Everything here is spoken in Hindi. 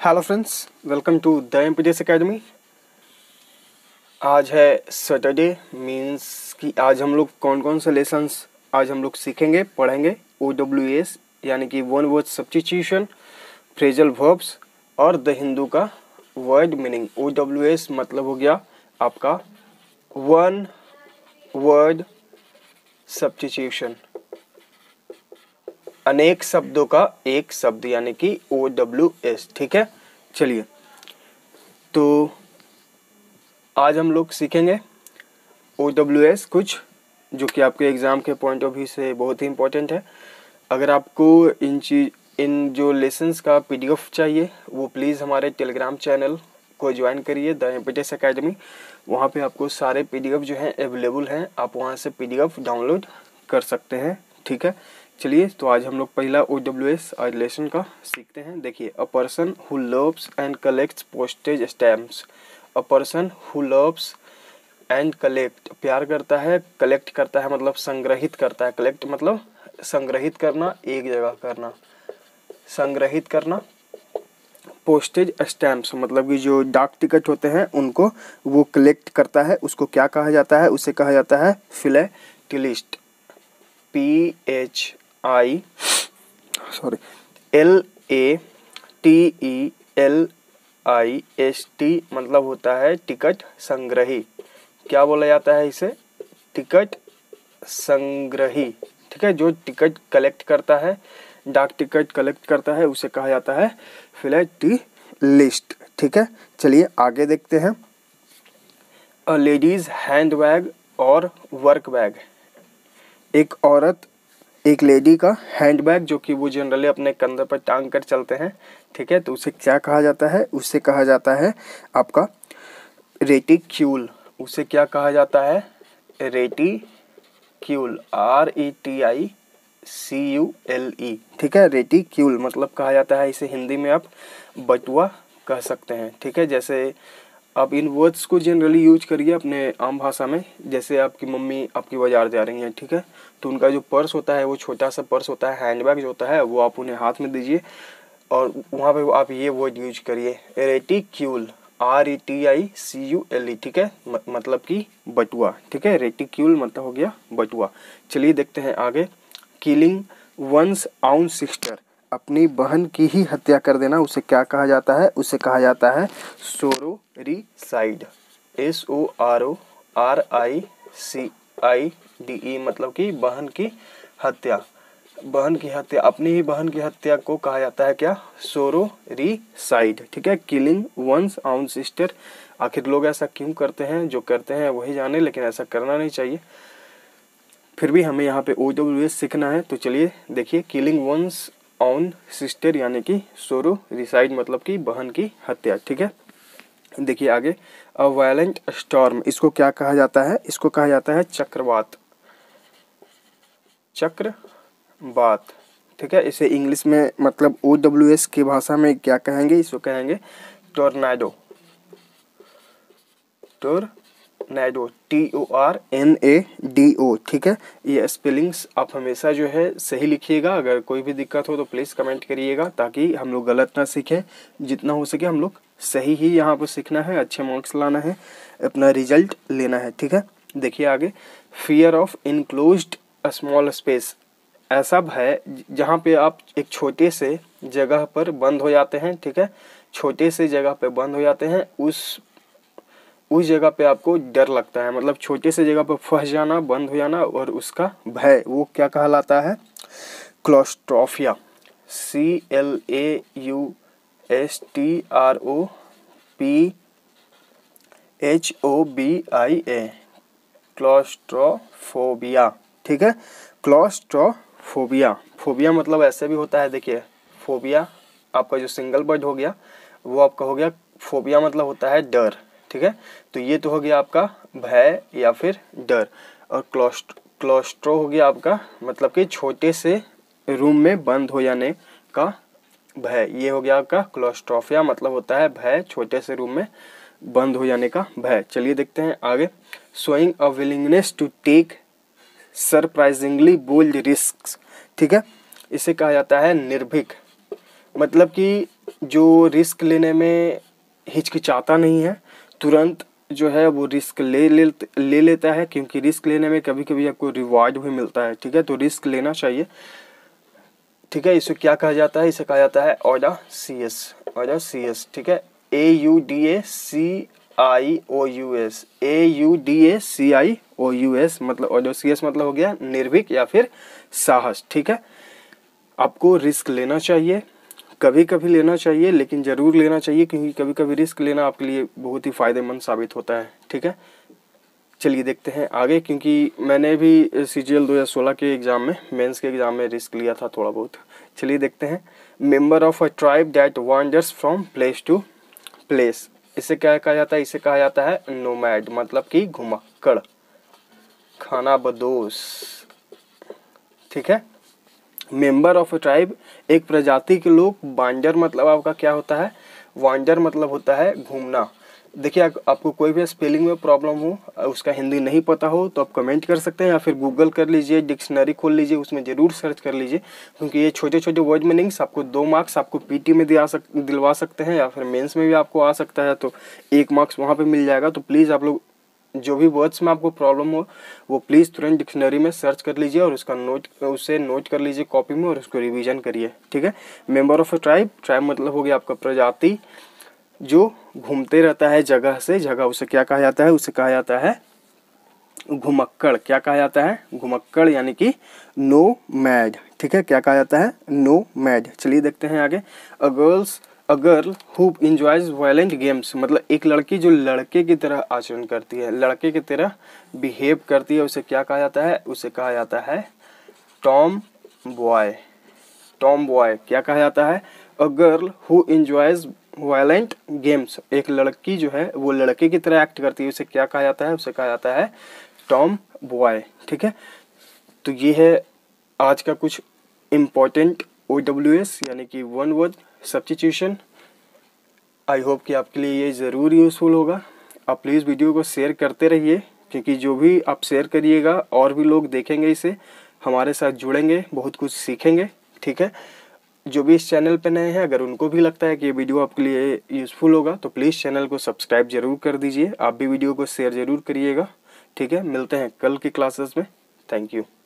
Hello friends, welcome to the MPTS academy. आज है सैटरडे, मीन्स कि आज हम लोग कौन कौन से लेसन्स आज हम लोग सीखेंगे, पढ़ेंगे। OWS यानी कि one word substitution, phrasal verbs और द हिंदू का वर्ड मीनिंग। OWS मतलब हो गया आपका वन वर्ड सब्स्टिट्यूशन, अनेक शब्दों का एक शब्द यानी कि OWS। ठीक है, चलिए तो आज हम लोग सीखेंगे OWS कुछ जो कि आपके एग्ज़ाम के पॉइंट ऑफ व्यू से बहुत ही इम्पोर्टेंट है। अगर आपको इन जो लेसन्स का PDF चाहिए वो प्लीज़ हमारे टेलीग्राम चैनल को ज्वाइन करिए, द एमपीटीएस एकेडमी। वहाँ पे आपको सारे PDF जो हैं अवेलेबल हैं, आप वहाँ से PDF डाउनलोड कर सकते हैं। ठीक है, चलिए तो आज हम लोग पहला OWS आज लेसन का सीखते हैं। देखिए, a person who loves and collects postage stamps. A person who loves and collect, प्यार करता है, कलेक्ट करता है मतलब संग्रहित करता है। कलेक्ट मतलब संग्रहित करना, एक जगह करना, संग्रहित करना। पोस्टेज स्टैम्प्स मतलब कि जो डाक टिकट होते हैं उनको वो कलेक्ट करता है, उसको क्या कहा जाता है? उसे कहा जाता है फिलेटेलिस्ट। LATELIST मतलब होता है टिकट संग्रही। क्या बोला जाता है इसे? टिकट संग्रही। ठीक है, जो टिकट कलेक्ट करता है, डाक टिकट कलेक्ट करता है, उसे कहा जाता है फिलेटेलिस्ट। ठीक है, चलिए आगे देखते हैं। अ लेडीज हैंड बैग और वर्क बैग। एक औरत, एक लेडी का हैंड बैग जो कि वो जनरली अपने कंधे पर टांग कर चलते हैं। ठीक है, तो उसे क्या कहा जाता है? उसे कहा जाता है आपका रेटिक्यूल। उसे क्या कहा जाता है? रेटिक्यूल, RETICULE। ठीक है, रेटिक्यूल मतलब कहा जाता है इसे, हिंदी में आप बटुआ कह सकते हैं। ठीक है, जैसे आप इन वर्ड्स को जनरली यूज करिए अपने आम भाषा में। जैसे आपकी मम्मी आपकी बाजार जा रही हैं, ठीक है, तो उनका जो पर्स होता है वो छोटा सा पर्स होता है, हैंडबैग जो होता है वो आप उन्हें हाथ में दीजिए और वहाँ पे आप ये वर्ड यूज करिए, रेटिक्यूल, RETICULE। ठीक है, मतलब कि बटुआ। ठीक है, रेटिक्यूल मतलब हो गया बटुआ। चलिए देखते हैं आगे। किलिंग वंस आउन सिस्टर, अपनी बहन की ही हत्या कर देना, उसे क्या कहा जाता है? उसे कहा जाता है सोरोरिसाइड। SORORICIDE मतलब कि बहन की हत्या। बहन की हत्या, अपनी ही बहन की हत्या को कहा जाता है क्या? सोरोरिसाइड। ठीक है, किलिंग वंस आउन सिस्टर। आखिर लोग ऐसा क्यों करते हैं? जो करते हैं वही जाने, लेकिन ऐसा करना नहीं चाहिए। फिर भी हमें यहाँ पे OWS सीखना है, तो चलिए देखिए। किलिंग वंस ऑन सिस्टर यानी कि सोरोरिसाइड मतलब कि बहन की हत्या। ठीक है, देखिए आगे। अ वायलेंट स्टॉर्म, इसको क्या कहा जाता है? इसको कहा जाता है चक्रवात। चक्रवात। ठीक है, इसे इंग्लिश में मतलब OWS की भाषा में क्या कहेंगे? इसको कहेंगे टोर्नाडो। Tornado, TORNADO। ठीक है, ये स्पेलिंग्स आप हमेशा जो है सही लिखिएगा। अगर कोई भी दिक्कत हो तो प्लीज़ कमेंट करिएगा ताकि हम लोग गलत ना सीखें। जितना हो सके हम लोग सही ही यहाँ पर सीखना है, अच्छे मार्क्स लाना है, अपना रिजल्ट लेना है। ठीक है, देखिए आगे। Fear of enclosed small space, ऐसा भय जहाँ पे आप एक छोटे से जगह पर बंद हो जाते हैं। ठीक है, छोटे से जगह पे बंद हो जाते हैं, उस जगह पे आपको डर लगता है, मतलब छोटे से जगह पे फंस जाना, बंद हो जाना और उसका भय, वो क्या कहलाता है? क्लॉस्ट्रोफिया। CLAUSTROPHOBIA, claustrophobia. ठीक है, क्लॉस्ट्रोफोबिया। फोबिया मतलब ऐसे भी होता है, देखिए फोबिया आपका जो सिंगल वर्ड हो गया वो आपका हो गया, फोबिया मतलब होता है डर। ठीक है, तो ये तो हो गया आपका भय या फिर डर, और क्लॉस्ट्रो हो गया आपका मतलब कि छोटे से रूम में बंद हो जाने का भय। ये हो गया आपका क्लॉस्ट्रोफिया मतलब होता है भय, छोटे से रूम में बंद हो जाने का भय। चलिए देखते हैं आगे। Showing a willingness to take surprisingly bold risk. ठीक है, इसे कहा जाता है निर्भीक, मतलब कि जो रिस्क लेने में हिचकिचाता नहीं है, तुरंत जो है वो रिस्क ले लेता है, क्योंकि रिस्क लेने में कभी कभी आपको रिवॉर्ड भी मिलता है। ठीक है, तो रिस्क लेना चाहिए। ठीक है, इसे क्या कहा जाता है? इसे कहा जाता है ऑडासियस। ऑडासियस, ठीक है, AUDACIOUS, AUDACIOUS, मतलब ऑडासियस मतलब हो गया निर्भीक या फिर साहस। ठीक है, आपको रिस्क लेना चाहिए, कभी कभी लेना चाहिए, लेकिन ज़रूर लेना चाहिए, क्योंकि कभी कभी रिस्क लेना आपके लिए बहुत ही फ़ायदेमंद साबित होता है। ठीक है, चलिए देखते हैं आगे, क्योंकि मैंने भी CGL 2016 के एग्ज़ाम में, मेंस के एग्ज़ाम में रिस्क लिया था थोड़ा बहुत। चलिए देखते हैं। Member of a tribe that wanders from place to place, इसे क्या कहा जाता है? इसे कहा जाता है नोमैड, मतलब कि घुमक्कड़, खानाबदोश। ठीक है, मेंबर ऑफ अ ट्राइब, एक प्रजाति के लोग। वांडर मतलब आपका क्या होता है? वांडर मतलब होता है घूमना। देखिए, आपको कोई भी स्पेलिंग में प्रॉब्लम हो, उसका हिंदी नहीं पता हो, तो आप कमेंट कर सकते हैं, या फिर गूगल कर लीजिए, डिक्शनरी खोल लीजिए, उसमें ज़रूर सर्च कर लीजिए, क्योंकि ये छोटे छोटे वर्ड मीनिंग्स आपको 2 मार्क्स आपको PT में दिलवा सकते हैं, या फिर मेंस में भी आपको आ सकता है, तो 1 मार्क्स वहाँ पे मिल जाएगा। तो प्लीज़ आप लोग जो भी वर्ड्स में आपको प्रॉब्लम हो वो प्लीज़ तुरंत डिक्शनरी में सर्च कर लीजिए, और उसे नोट कर लीजिए कॉपी में, और उसको रिवीजन करिए। ठीक है, member of a tribe, tribe मतलब हो गया आपका प्रजाति जो घूमते रहता है जगह से जगह, उसे क्या कहा जाता है? उसे कहा जाता है घुमक्कड़। क्या कहा जाता है? घुमक्कड़, यानी कि नोमैड। ठीक है, क्या कहा जाता है? नोमैड। चलिए देखते हैं आगे। A girl who enjoys violent games, मतलब एक लड़की जो लड़के की तरह आचरण करती है, लड़के की तरह बिहेव करती है, उसे क्या कहा जाता है? उसे कहा जाता है टॉम बॉय। टॉम बॉय क्या कहा जाता है? A girl who enjoys violent games, एक लड़की जो है वो लड़के की तरह एक्ट करती है, उसे क्या कहा जाता है? उसे कहा जाता है टॉम बॉय। ठीक है, तो ये है आज का कुछ इम्पोर्टेंट OWS यानी कि one word substitution. I hope कि आपके लिए ये ज़रूर यूज़फुल होगा। आप प्लीज़ वीडियो को शेयर करते रहिए, क्योंकि जो भी आप शेयर करिएगा और भी लोग देखेंगे, इसे हमारे साथ जुड़ेंगे, बहुत कुछ सीखेंगे। ठीक है, जो भी इस चैनल पे नए हैं, अगर उनको भी लगता है कि ये वीडियो आपके लिए यूज़फुल होगा, तो प्लीज़ चैनल को सब्सक्राइब जरूर कर दीजिए। आप भी वीडियो को शेयर ज़रूर करिएगा। ठीक है, मिलते हैं कल की क्लासेस में। Thank you.